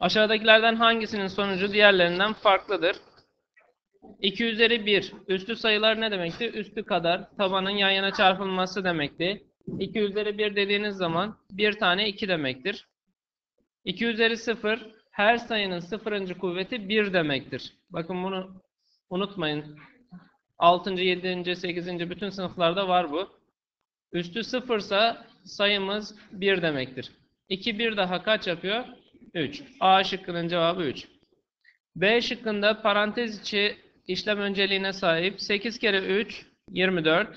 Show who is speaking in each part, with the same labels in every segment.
Speaker 1: Aşağıdakilerden hangisinin sonucu diğerlerinden farklıdır? 2 üzeri 1. Üstü sayılar ne demekti? Üstü kadar tabanın yan yana çarpılması demekti. 2 üzeri 1 dediğiniz zaman bir tane 2 demektir. 2 üzeri 0. Her sayının sıfırıncı kuvveti 1 demektir. Bakın bunu unutmayın. 6. 7. 8. bütün sınıflarda var bu. Üstü 0 ise sayımız 1 demektir. 2 bir daha kaç yapıyor? 3. A şıkkının cevabı 3. B şıkkında parantez içi işlem önceliğine sahip 8 kere 3 24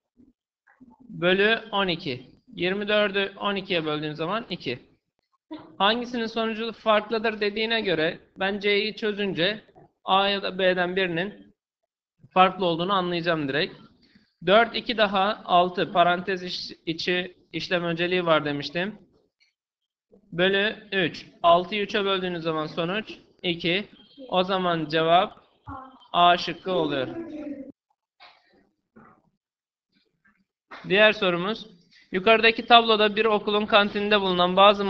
Speaker 1: bölü 12. 24'ü 12'ye böldüğün zaman 2. Hangisinin sonucu farklıdır dediğine göre ben C'yi çözünce A ya da B'den birinin farklı olduğunu anlayacağım direkt. 4, 2 daha 6 parantez içi işlem önceliği var demiştim. Bölü 3. 6'yı 3'e böldüğünüz zaman sonuç 2. O zaman cevap A şıkkı oluyor. Diğer sorumuz. Yukarıdaki tabloda bir okulun kantininde bulunan bazı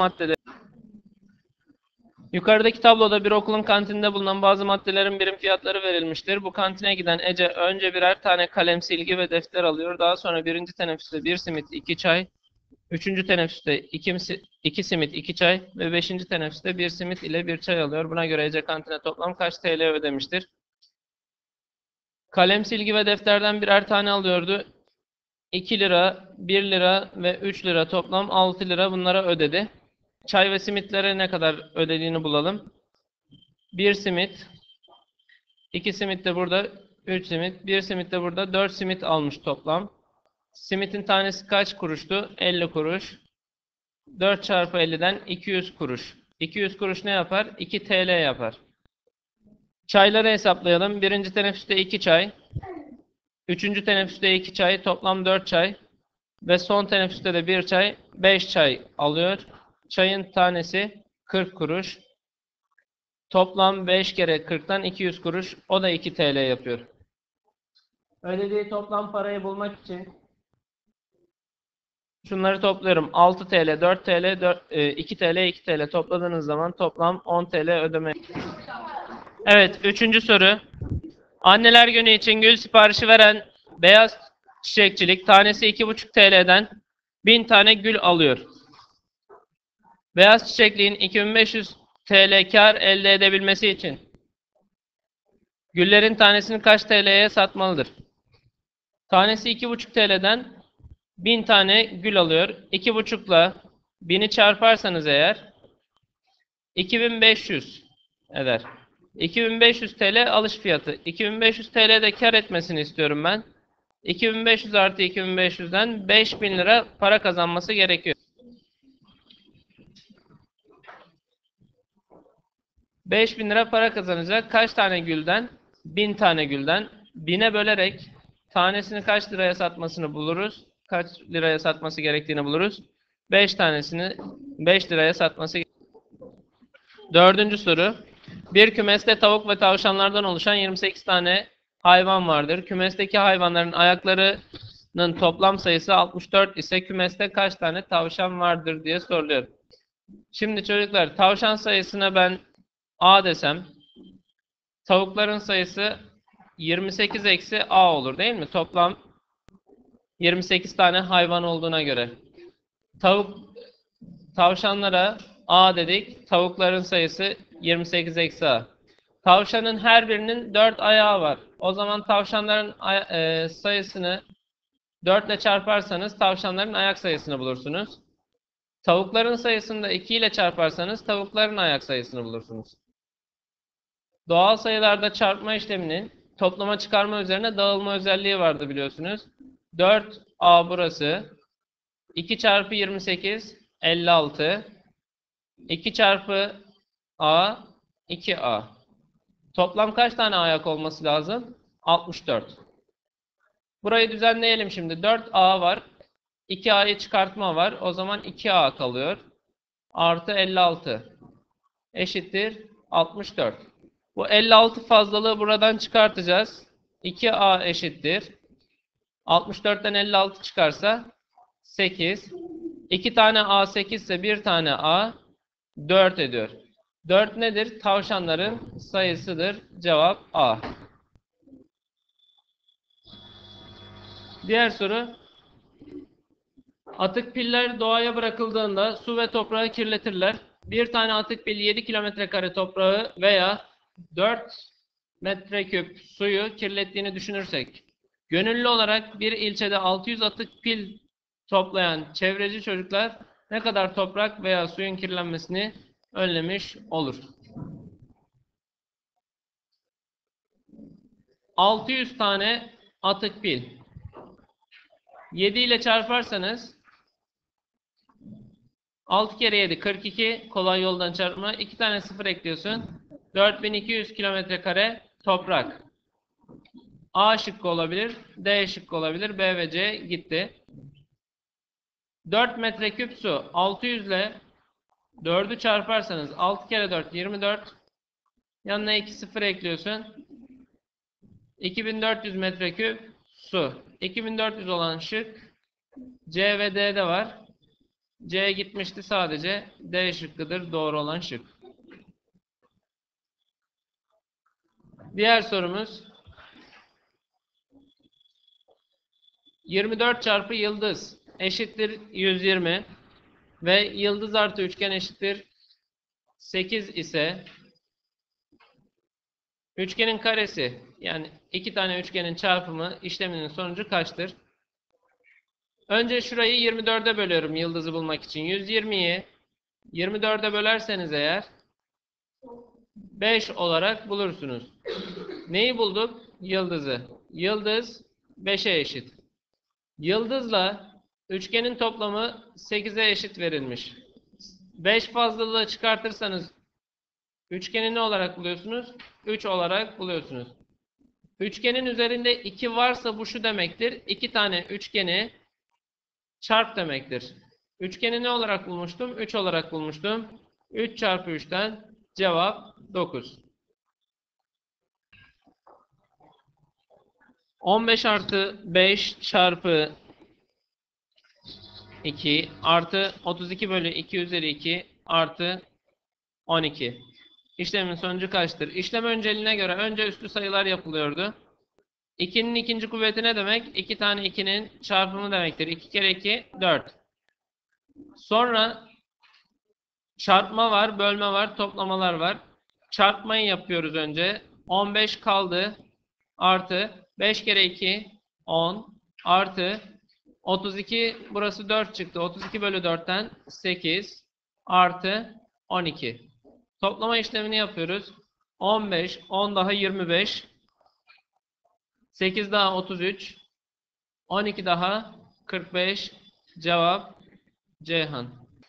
Speaker 1: maddelerin birim fiyatları verilmiştir. Bu kantine giden Ece önce birer tane kalem, silgi ve defter alıyor. Daha sonra birinci teneffüste bir simit, 2 çay, üçüncü teneffüste 2 simit, 2 çay ve beşinci teneffüste bir simit ile bir çay alıyor. Buna göre Ece kantine toplam kaç TL ödemiştir? Kalem, silgi ve defterden birer tane alıyordu. 2 lira, 1 lira ve 3 lira toplam 6 lira bunlara ödedi. Çay ve simitlere ne kadar ödediğini bulalım. 1 simit, 2 simit de burada, 3 simit, 1 simit de burada, 4 simit almış toplam. Simitin tanesi kaç kuruştu? 50 kuruş. 4 çarpı 50'den 200 kuruş. 200 kuruş ne yapar? 2 TL yapar. Çayları hesaplayalım. Birinci teneffüste 2 çay. Üçüncü teneffüste 2 çay. Toplam 4 çay. Ve son teneffüste de 1 çay. 5 çay alıyor. Çayın tanesi 40 kuruş. Toplam 5 kere 40'tan 200 kuruş. O da 2 TL yapıyor. Ödediği toplam parayı bulmak için şunları topluyorum. 6 TL, 4 TL, 2 TL, 2 TL topladığınız zaman toplam 10 TL ödeme. Evet, üçüncü soru. Anneler Günü için gül siparişi veren Beyaz Çiçekçilik tanesi 2,5 TL'den 1000 tane gül alıyor. Beyaz Çiçekliğin 2500 TL kar elde edebilmesi için güllerin tanesini kaç TL'ye satmalıdır? Tanesi 2,5 TL'den 1000 tane gül alıyor. 2,5 ile 1000'i çarparsanız eğer 2500 eder. 2500 TL alış fiyatı. 2500 TL'de kar etmesini istiyorum ben. 2500 artı 2500'den 5000 lira para kazanması gerekiyor. 5000 lira para kazanacak. Kaç tane gülden? 1000 tane gülden. 1000'e bölerek tanesini kaç liraya satmasını buluruz. Kaç liraya satması gerektiğini buluruz. 5 tanesini 5 liraya satması gerekiyor. Dördüncü soru. Bir kümeste tavuk ve tavşanlardan oluşan 28 tane hayvan vardır. Kümesteki hayvanların ayaklarının toplam sayısı 64 ise kümeste kaç tane tavşan vardır diye soruluyor. Şimdi çocuklar tavşan sayısına ben A desem tavukların sayısı 28 eksi A olur değil mi? Toplam 28 tane hayvan olduğuna göre. Tavşanlara A dedik. Tavukların sayısı 28 eksi A. Tavşanın her birinin 4 ayağı var. O zaman tavşanların sayısını 4 ile çarparsanız tavşanların ayak sayısını bulursunuz. Tavukların sayısını da 2 ile çarparsanız tavukların ayak sayısını bulursunuz. Doğal sayılarda çarpma işleminin toplama çıkarma üzerine dağılma özelliği vardı biliyorsunuz. 4A burası. 2 çarpı 28 56. 2 çarpı A 2A. Toplam kaç tane ayak olması lazım? 64. Burayı düzenleyelim şimdi. 4A var. 2A'yı çıkartma var. O zaman 2A kalıyor. Artı 56. Eşittir 64. Bu 56 fazlalığı buradan çıkartacağız. 2A eşittir. 64'ten 56 çıkarsa 8. 2 tane A 8 ise 1 tane A 4 ediyor. 4 nedir? Tavşanların sayısıdır. Cevap A. Diğer soru. Atık piller doğaya bırakıldığında su ve toprağı kirletirler. Bir tane atık pil 7 km² toprağı veya 4 metreküp suyu kirlettiğini düşünürsek, gönüllü olarak bir ilçede 600 atık pil toplayan çevreci çocuklar ne kadar toprak veya suyun kirlenmesini önlemiş olur? 600 tane atık pil. 7 ile çarparsanız 6 kere 7 42, kolay yoldan çarpma. 2 tane 0 ekliyorsun. 4200 km² toprak. A şıkkı olabilir, D şıkkı olabilir, B ve C gitti. 4 metreküp su 600 ile 4'ü çarparsanız 6 kere 4 24. Yanına 2 0 ekliyorsun. 2400 metreküp su. 2400 olan şık C ve D'de var. C gitmişti sadece. D şıkkıdır doğru olan şık. Diğer sorumuz. 24 çarpı yıldız eşittir 120 ve yıldız artı üçgen eşittir 8 ise üçgenin karesi, yani iki tane üçgenin çarpımı işleminin sonucu kaçtır? Önce şurayı 24'e bölüyorum yıldızı bulmak için. 120'yi 24'e bölerseniz eğer 5 olarak bulursunuz. Neyi bulduk? Yıldızı. Yıldız 5'e eşit. Yıldızla üçgenin toplamı 8'e eşit verilmiş. 5 fazlalığı çıkartırsanız üçgeni ne olarak buluyorsunuz? 3 olarak buluyorsunuz. Üçgenin üzerinde 2 varsa bu şu demektir. 2 tane üçgeni çarp demektir. Üçgeni ne olarak bulmuştum? 3 olarak bulmuştum. 3 çarpı 3'ten cevap 9. 15 artı 5 çarpı 2 artı 32 bölü 2 üzeri 2 artı 12. İşlemin sonucu kaçtır? İşlem önceliğine göre önce üslü sayılar yapılıyordu. 2'nin ikinci kuvveti ne demek? 2 tane 2'nin çarpımı demektir. 2 kere 2 4. Sonra çarpma var, bölme var, toplamalar var. Çarpmayı yapıyoruz önce. 15 kaldı. Artı 5 kere 2 10 artı 32, burası 4 çıktı. 32 bölü 4'ten 8 artı 12. Toplama işlemini yapıyoruz. 15, 10 daha 25, 8 daha 33, 12 daha 45. Cevap Ceyhan.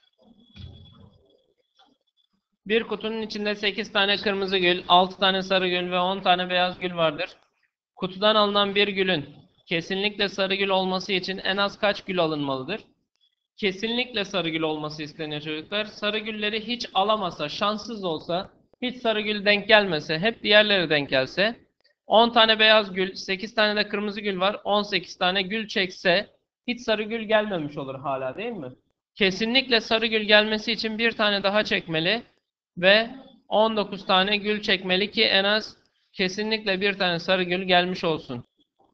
Speaker 1: Bir kutunun içinde 8 tane kırmızı gül, 6 tane sarı gül ve 10 tane beyaz gül vardır. Kutudan alınan bir gülün kesinlikle sarı gül olması için en az kaç gül alınmalıdır? Kesinlikle sarı gül olması isteniyor çocuklar. Sarı gülleri hiç alamasa, şanssız olsa, hiç sarı gül denk gelmese, hep diğerleri denk gelse, 10 tane beyaz gül, 8 tane de kırmızı gül var, 18 tane gül çekse, hiç sarı gül gelmemiş olur hala, değil mi? Kesinlikle sarı gül gelmesi için bir tane daha çekmeli ve 19 tane gül çekmeli ki en az kesinlikle bir tane sarı gül gelmiş olsun.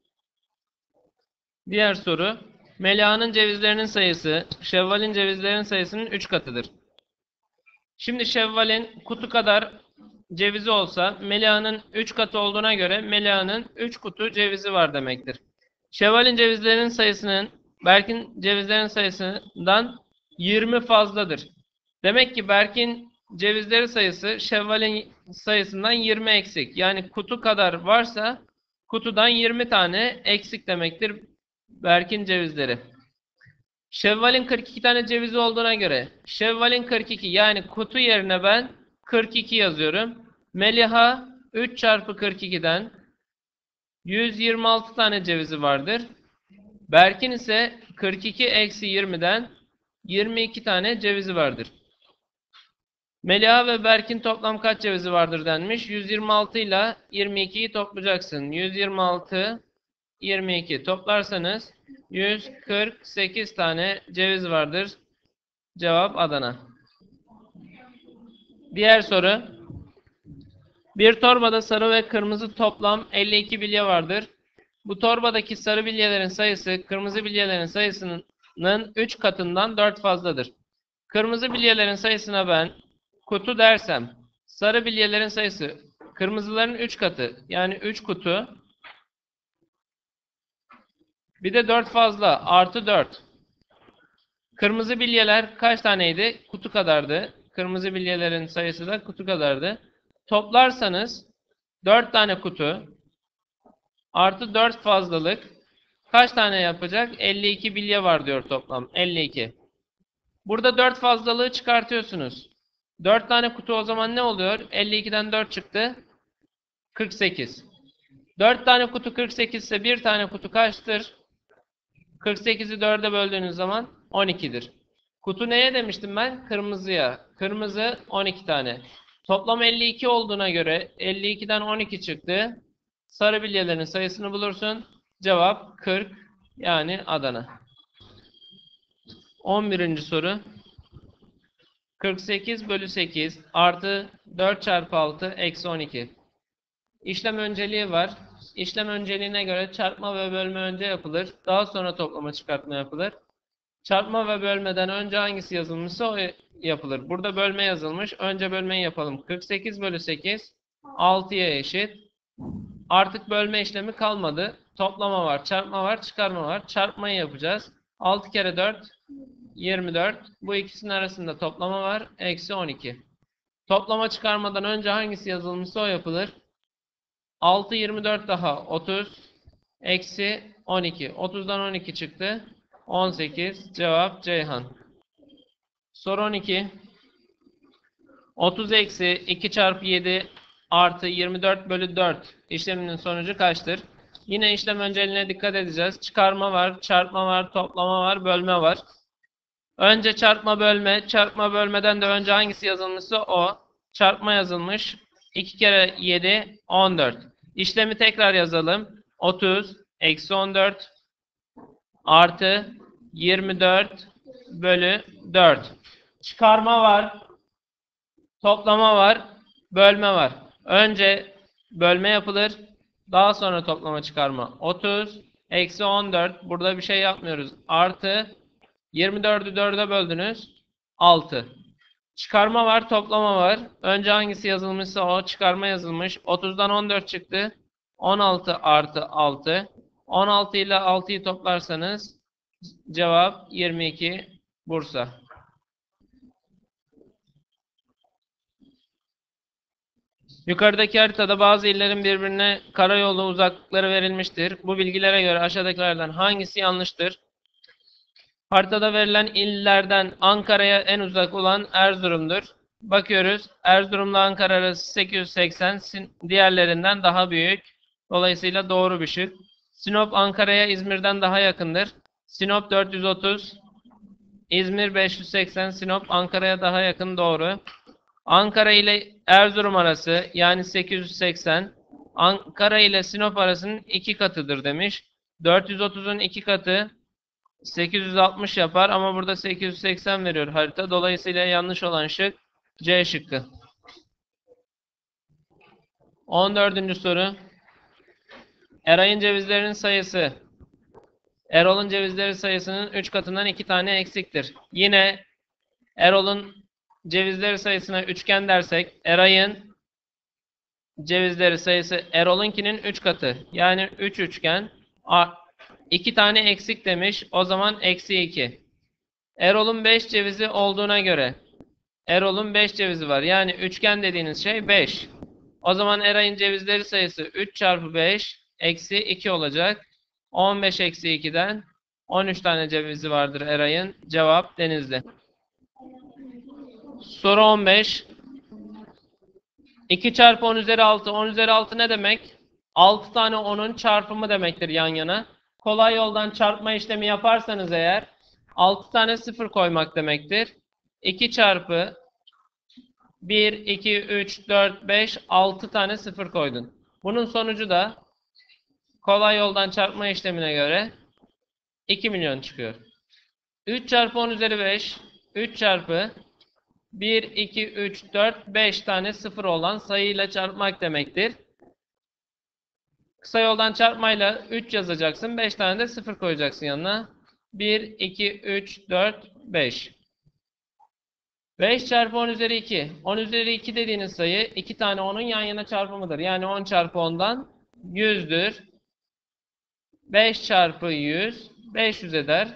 Speaker 1: Diğer soru. Melia'nın cevizlerinin sayısı, Şevval'in cevizlerinin sayısının 3 katıdır. Şimdi Şevval'in kutu kadar cevizi olsa, Melia'nın 3 katı olduğuna göre Melia'nın 3 kutu cevizi var demektir. Şevval'in cevizlerinin sayısının Berk'in cevizlerinin sayısından 20 fazladır. Demek ki Berk'in cevizleri sayısı Şevval'in sayısından 20 eksik. Yani kutu kadar varsa kutudan 20 tane eksik demektir Berk'in cevizleri. Şevval'in 42 tane cevizi olduğuna göre Şevval'in 42, yani kutu yerine ben 42 yazıyorum. Meliha 3 çarpı 42'den 126 tane cevizi vardır. Berk'in ise 42 eksi 20'den 22 tane cevizi vardır. Meliha ve Berk'in toplam kaç cevizi vardır denmiş. 126 ile 22'yi toplayacaksın. 126, 22 toplarsanız 148 tane ceviz vardır. Cevap Adana. Diğer soru. Bir torbada sarı ve kırmızı toplam 52 bilye vardır. Bu torbadaki sarı bilyelerin sayısı kırmızı bilyelerin sayısının 3 katından 4 fazladır. Kırmızı bilyelerin sayısına ben kutu dersem, sarı bilyelerin sayısı kırmızıların 3 katı, yani 3 kutu, bir de 4 fazla, artı 4. Kırmızı bilyeler kaç taneydi? Kutu kadardı. Kırmızı bilyelerin sayısı da kutu kadardı. Toplarsanız 4 tane kutu artı 4 fazlalık kaç tane yapacak? 52 bilye var diyor toplam. 52. Burada 4 fazlalığı çıkartıyorsunuz. 4 tane kutu o zaman ne oluyor? 52'den 4 çıktı. 48. 4 tane kutu 48 ise bir tane kutu kaçtır? 48'i 4'e böldüğünüz zaman 12'dir. Kutu neye demiştim ben? Kırmızıya. Kırmızı 12 tane. Toplam 52 olduğuna göre 52'den 12 çıktı. Sarı bilyelerin sayısını bulursun. Cevap 40, yani Adana. 11. soru. 48 bölü 8 artı 4 çarpı 6 eksi 12. İşlem önceliği var. İşlem önceliğine göre çarpma ve bölme önce yapılır. Daha sonra toplama çıkartma yapılır. Çarpma ve bölmeden önce hangisi yazılmışsa o yapılır. Burada bölme yazılmış. Önce bölmeyi yapalım. 48 bölü 8 6'ya eşit. Artık bölme işlemi kalmadı. Toplama var, çarpma var, çıkarma var. Çarpmayı yapacağız. 6 kere 4 24. Bu ikisinin arasında toplama var. Eksi 12. Toplama çıkarmadan önce hangisi yazılmışsa o yapılır. 6 24 daha 30. Eksi 12. 30'dan 12 çıktı. 18. Cevap Ceyhan. Soru 12. 30 eksi 2 çarpı 7 artı 24 bölü 4 işleminin sonucu kaçtır? Yine işlem önceliğine dikkat edeceğiz. Çıkarma var, çarpma var, toplama var, bölme var. Önce çarpma bölme. Çarpma bölmeden de önce hangisi yazılmışsa o. Çarpma yazılmış. 2 kere 7 14. İşlemi tekrar yazalım. 30 eksi 14 artı 24 bölü 4. Çıkarma var. Toplama var. Bölme var. Önce bölme yapılır. Daha sonra toplama çıkarma. 30 eksi 14. Burada bir şey yapmıyoruz. Artı 24'ü 4'e böldünüz. 6. Çıkarma var. Toplama var. Önce hangisi yazılmışsa o. Çıkarma yazılmış. 30'dan 14 çıktı. 16 artı 6. 16 ile 6'yı toplarsanız cevap 22, Bursa. Yukarıdaki haritada bazı illerin birbirine karayolu uzaklıkları verilmiştir. Bu bilgilere göre aşağıdakilerden hangisi yanlıştır? Haritada verilen illerden Ankara'ya en uzak olan Erzurum'dur. Bakıyoruz. Erzurum'la Ankara arası 880, diğerlerinden daha büyük. Dolayısıyla doğru bir şık. Sinop Ankara'ya İzmir'den daha yakındır. Sinop 430, İzmir 580, Sinop Ankara'ya daha yakın, doğru. Ankara ile Erzurum arası, yani 880, Ankara ile Sinop arasının 2 katıdır demiş. 430'un 2 katı 860 yapar ama burada 880 veriyor harita. Dolayısıyla yanlış olan şık C şıkkı. 14. soru. Eray'ın cevizlerinin sayısı Erol'un cevizleri sayısının 3 katından 2 tane eksiktir. Yine Erol'un cevizleri sayısına üçgen dersek Eray'ın cevizleri sayısı Erol'unkinin 3 katı. Yani 3 üçgen. 2 tane eksik demiş. O zaman eksi 2. Erol'un 5 cevizi olduğuna göre Erol'un 5 cevizi var. Yani üçgen dediğiniz şey 5. O zaman Eray'ın cevizleri sayısı 3 çarpı 5 eksi 2 olacak. 15 eksi 2'den 13 tane cevizi vardır Eray'ın. Cevap Denizli. Soru 15. 2 çarpı 10 üzeri 6. 10 üzeri 6 ne demek? 6 tane 10'un çarpımı demektir yan yana. Kolay yoldan çarpma işlemi yaparsanız eğer 6 tane 0 koymak demektir. 2 çarpı 1, 2, 3, 4, 5, 6 tane 0 koydun. Bunun sonucu da kolay yoldan çarpma işlemine göre 2 milyon çıkıyor. 3 çarpı 10 üzeri 5. 3 çarpı 1, 2, 3, 4, 5 tane sıfır olan sayıyla çarpmak demektir. Kısa yoldan çarpmayla 3 yazacaksın. 5 tane de sıfır koyacaksın yanına. 1, 2, 3, 4, 5. 5 çarpı 10 üzeri 2. 10 üzeri 2 dediğiniz sayı 2 tane 10'un yan yana çarpımıdır. Yani 10 çarpı 10'dan 100'dür. 5 çarpı 100 500 eder.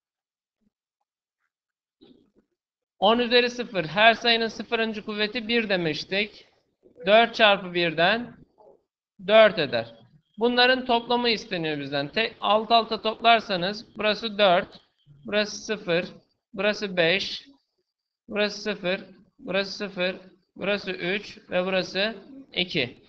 Speaker 1: 10 üzeri 0. Her sayının sıfırıncı kuvveti 1 demiştik. 4 çarpı 1'den 4 eder. Bunların toplamı isteniyor bizden. Alt alta toplarsanız burası 4, burası 0, burası 5, burası 0, burası 0, burası 3 ve burası 2.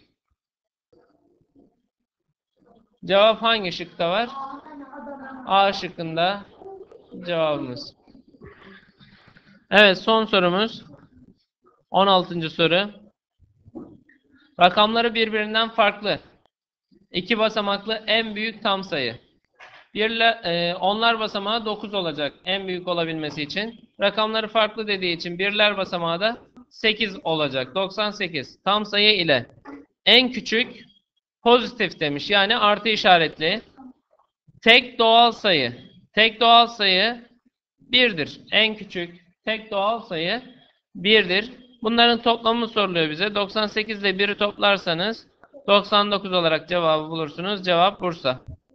Speaker 1: Cevap hangi şıkta var? A şıkkında cevabımız. Evet, son sorumuz. 16. soru. Rakamları birbirinden farklı. 2 basamaklı en büyük tam sayı. Onlar basamağı 9 olacak en büyük olabilmesi için. Rakamları farklı dediği için birler basamağı da 8 olacak. 98. Tam sayı ile en küçük pozitif demiş. Yani artı işaretli. Tek doğal sayı. Tek doğal sayı 1'dir. En küçük tek doğal sayı 1'dir. Bunların toplamı soruluyor bize. 98 ile 1'i toplarsanız 99 olarak cevabı bulursunuz. Cevap Bursa.